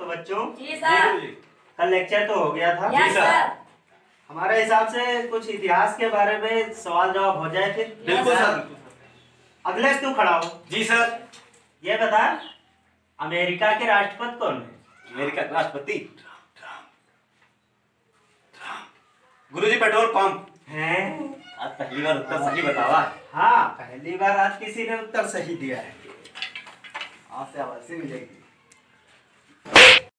बच्चों। जी सर। कल लेक्चर तो हो गया था। Yes sir. हमारे हिसाब से कुछ इतिहास के बारे में सवाल जवाब हो जाए फिर। बिल्कुल सर। अखिलेश तू खड़ा हो। जी सर। ये बता, अमेरिका के राष्ट्रपति कौन है? अमेरिका के राष्ट्रपति गुरुजी पेट्रोल पंप हैं? आज पहली बार उत्तर सही बतावा। हाँ, पहली बार आज किसी ने उत्तर सही दिया है। आज से आवाज़ मिलेगी।